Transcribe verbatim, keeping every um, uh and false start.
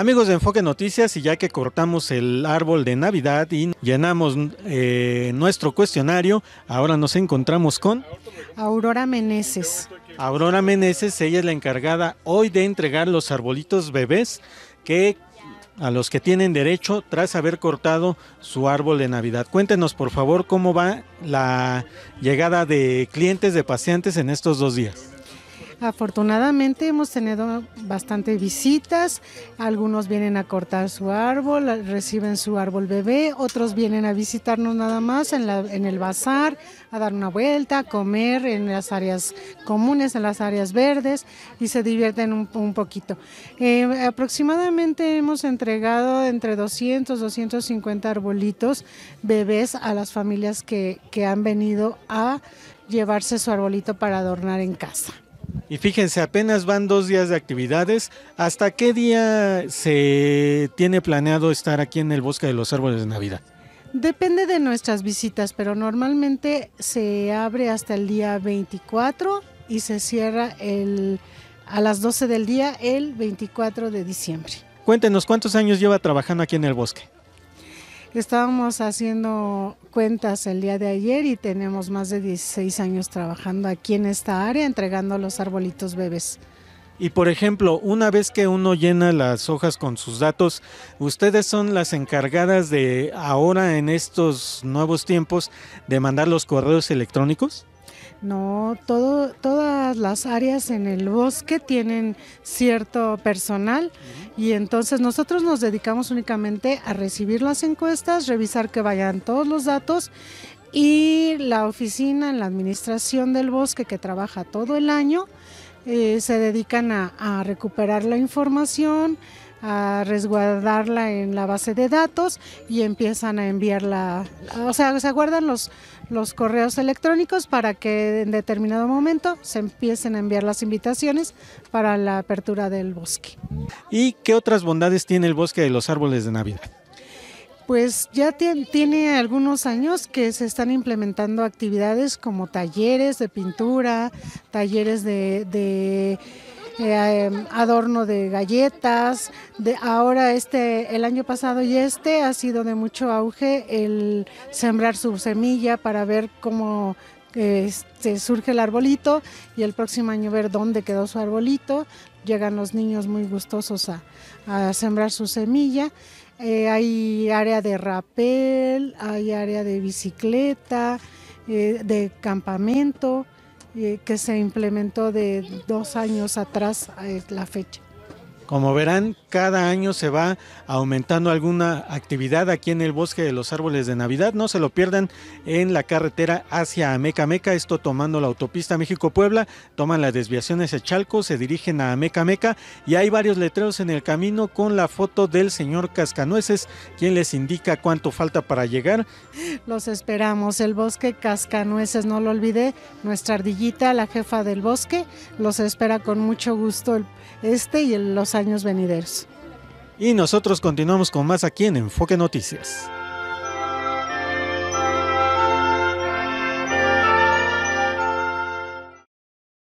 Amigos de Enfoque Noticias, y ya que cortamos el árbol de Navidad y llenamos eh, nuestro cuestionario, ahora nos encontramos con Aurora Meneses. Aurora Meneses. Ella es la encargada hoy de entregar los arbolitos bebés que a los que tienen derecho tras haber cortado su árbol de Navidad. Cuéntenos, por favor, cómo va la llegada de clientes, de paseantes en estos dos días. Afortunadamente hemos tenido bastante visitas, algunos vienen a cortar su árbol, reciben su árbol bebé, otros vienen a visitarnos nada más en, la, en el bazar, a dar una vuelta, a comer en las áreas comunes, en las áreas verdes y se divierten un, un poquito. Eh, aproximadamente hemos entregado entre doscientos, doscientos cincuenta arbolitos bebés a las familias que, que han venido a llevarse su arbolito para adornar en casa. Y fíjense, apenas van dos días de actividades. ¿Hasta qué día se tiene planeado estar aquí en el Bosque de los Árboles de Navidad? Depende de nuestras visitas, pero normalmente se abre hasta el día veinticuatro y se cierra el, a las doce del día el veinticuatro de diciembre. Cuéntenos, ¿cuántos años lleva trabajando aquí en el bosque? Estábamos haciendo cuentas el día de ayer y tenemos más de dieciséis años trabajando aquí en esta área, entregando los arbolitos bebés. Y por ejemplo, una vez que uno llena las hojas con sus datos, ¿ustedes son las encargadas de ahora en estos nuevos tiempos de mandar los correos electrónicos? No, todo, todas las áreas en el bosque tienen cierto personal y entonces nosotros nos dedicamos únicamente a recibir las encuestas, revisar que vayan todos los datos, y la oficina en la administración del bosque, que trabaja todo el año, eh, se dedican a, a recuperar la información, a resguardarla en la base de datos y empiezan a enviarla, o sea, se guardan los, los correos electrónicos para que en determinado momento se empiecen a enviar las invitaciones para la apertura del bosque. ¿Y qué otras bondades tiene el Bosque de los Árboles de Navidad? Pues ya tiene, tiene algunos años que se están implementando actividades como talleres de pintura, talleres de... de Eh, adorno de galletas. De ahora este, el año pasado y este ha sido de mucho auge el sembrar su semilla para ver cómo eh, este, surge el arbolito, y el próximo año ver dónde quedó su arbolito. Llegan los niños muy gustosos a, a sembrar su semilla. Eh, hay área de rapel, hay área de bicicleta, eh, de campamento, que se implementó de dos años atrás a la fecha. Como verán, cada año se va aumentando alguna actividad aquí en el Bosque de los Árboles de Navidad. No se lo pierdan en la carretera hacia Amecameca, esto tomando la autopista México-Puebla, toman las desviaciones a Chalco, se dirigen a Amecameca y hay varios letreros en el camino con la foto del señor Cascanueces, quien les indica cuánto falta para llegar. Los esperamos, el Bosque Cascanueces, no lo olvide, nuestra ardillita, la jefa del bosque, los espera con mucho gusto este y los años venideros. Y nosotros continuamos con más aquí en Enfoque Noticias.